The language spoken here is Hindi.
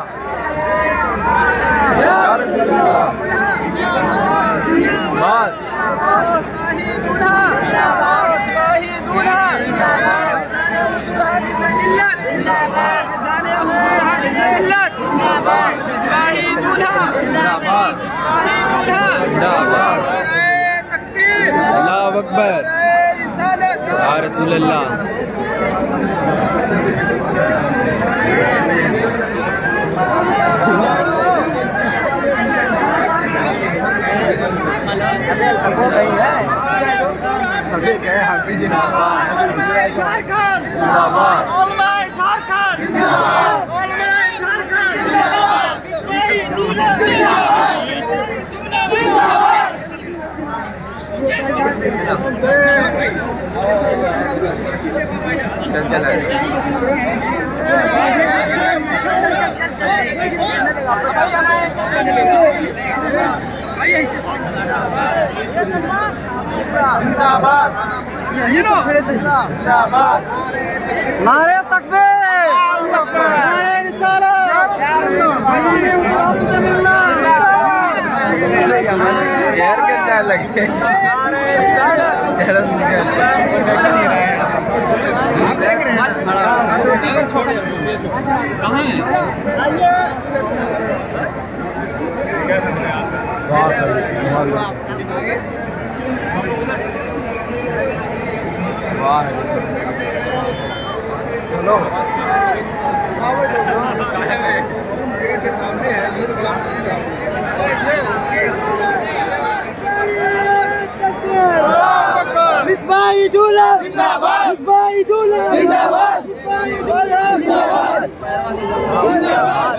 या रसूल अल्लाह। बात अल्लाहु अकबर या रसूल अल्लाह। हाफिज जिंदाबाद जिंदाबाद जिंदाबाद जिंदाबाद। नारे तकबीर, नारे रिसालत, यार क्या लगे देख रहे हैं कहाँ है? हेलो के सामने है ये मिसबाही दूल्हा जिंदाबाद, मिसबाही दूल्हा जिंदाबाद, मिसबाही दूल्हा जिंदाबाद जिंदाबाद।